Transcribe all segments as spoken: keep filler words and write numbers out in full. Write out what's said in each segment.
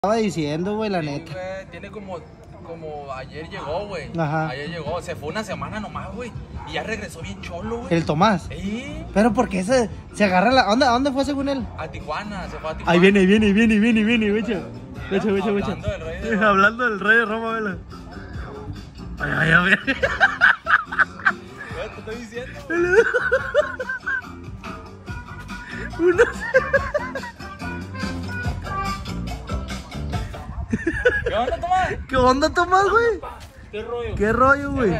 Estaba diciendo, güey, la Sí, neta. güey, tiene como, como ayer llegó, güey. Ajá. Ayer llegó, se fue una semana nomás, güey. Y ya regresó bien cholo, güey. El Tomás. Sí. Pero ¿por qué se, se agarra la... ¿A dónde, ¿A dónde fue según él? A Tijuana, se fue a Tijuana. Ahí viene, viene, viene, viene, viene, güey. Güey, güey, güey. Hablando del rey de Roma. Hablando del rey de Roma, vela. Ay, ay, ay. ¿Qué te estoy diciendo? Uno... ¿Qué onda, Tomás? ¿Qué onda, Tomás, güey? ¿Qué rollo? ¿Qué rollo, güey?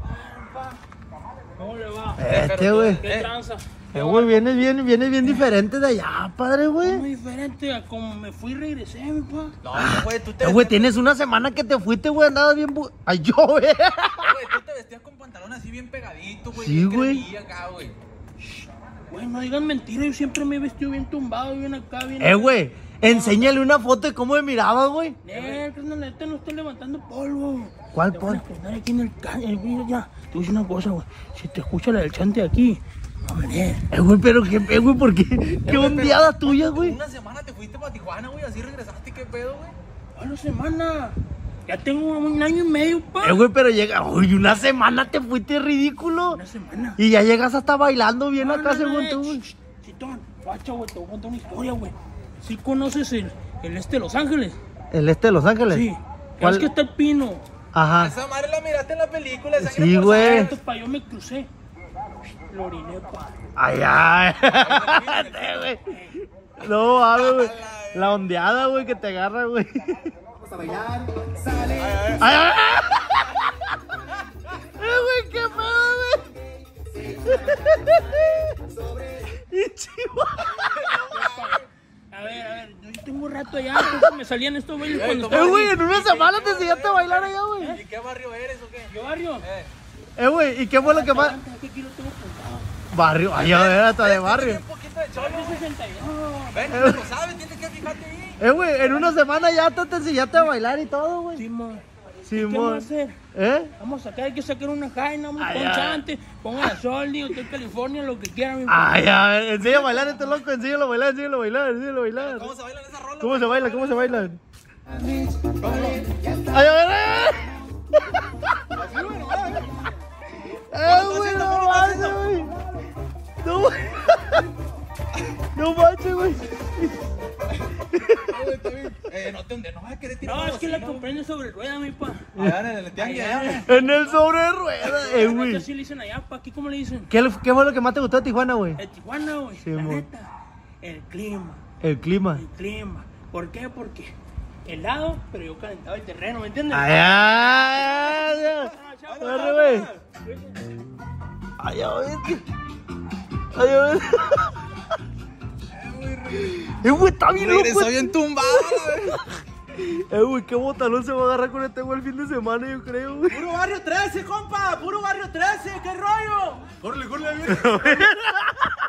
¿Cómo le va? Este, güey. ¿Qué Eh. tranza? Eh, güey, viene bien, viene bien diferente de allá, padre, Muy güey. diferente a como me fui y regresé, mi pa. No, güey, tú te Eh, güey, tienes una semana que te fuiste, güey, andabas bien... Bu... Ay, yo, güey. Güey, tú te vestías con pantalón así bien pegadito, güey. Sí, bien güey. cremilla acá, güey. Güey, no digan mentiras, yo siempre me he vestido bien tumbado, bien acá, bien... Eh, güey, enséñale una foto de cómo me miraba, güey. Eh, que no, neta, no estoy levantando polvo. ¿Cuál Te van a polvo? frenar aquí en el caño, mira ya. Te voy a decir una cosa, güey. Si te escucha la del chante aquí, a ver, eh. Eh, güey, pero qué, eh, güey, ¿por qué? Qué ondeadas tuyas, güey. Una semana te fuiste para Tijuana, güey, así regresaste, ¿qué pedo, güey? A la semana. Ya tengo un año y medio, pa. Eh, güey, pero llega... Uy, una semana te fuiste ridículo. Una semana. Y ya llegas hasta bailando bien No, acá, no, según no, tú, eh, güey. sh- Chitón, guacha, güey, te voy a contar una historia, güey. ¿Sí conoces el, el este de Los Ángeles? ¿El este de Los Ángeles? Sí. ¿Cuál? Es que está el pino. Ajá. Esa madre la miraste en la película, esa Sí, güey. Entonces, pa, yo me crucé. Lo oriné, pa. Ay, ay. Eh, güey. No, mames, güey. La ondeada, güey, que te agarra, güey. Vamos a bailar, sale. Ay, ay, ay. Eh, güey, qué pedo, güey. Y chihuahua. A ver, a ver, yo tengo rato allá, entonces me salían estos bailes cuando Eh, estaba güey, aquí. en una semana te enseñaste a bailar allá, güey. ¿Y qué barrio eres o qué? ¿Qué barrio? Eh. Eh, güey, ¿y qué fue lo que más? Aguanta, que aquí lo tengo apuntado. Barrio, ay, a ver, hasta de barrio. Un poquito de cholo, Barrio güey. sesenta y dos. Ven, tú lo sabes, tienes que fijarte ahí. Eh, güey, en una semana ya te, te enseñaste a bailar y todo, güey. Simón. Sí, ¿Qué vamos a hacer? ¿Eh? Vamos a sacar, hay que sacar una jaina, un Ay, ay. ponchante, pongan a sol, digo, estoy en California, lo que quieran. mi Ay, a ver, enseña a bailar este loco, enséñalo a bailar, enséñalo a bailar, enséñalo a bailar. ¿Cómo se bailan esas rolas? ¿Cómo se baila? ¿Cómo se baila? Ay, a ver, eh. Eh, güey, no manches, güey. No, güey. No manches, güey. Eh, no te no vas a querer tirar No, es que la bocina, compré sobre rueda, mi pa. güey. Allá en el tianguis, allá. En el sobre rueda, eh, güey. Así le dicen allá, pa, aquí cómo le dicen. ¿Qué, ¿Qué fue lo que más te gustó de Tijuana, güey? El Tijuana, güey, Sí, la mo. neta. El clima, El clima. el clima. ¿Por qué? Porque helado, pero yo calentaba el terreno, ¿me entiendes? Ay, ay, ay. Arre, güey. Ay, a ver. Ay, a ver. Eh, güey, está bien loco. Regresó bien tumbado, güey. Eh, güey, qué botalón se va a agarrar con este güey el fin de semana, yo creo, güey. Puro barrio trece, compa. Puro barrio trece. ¿Qué rollo? Córrele, córrele, bien.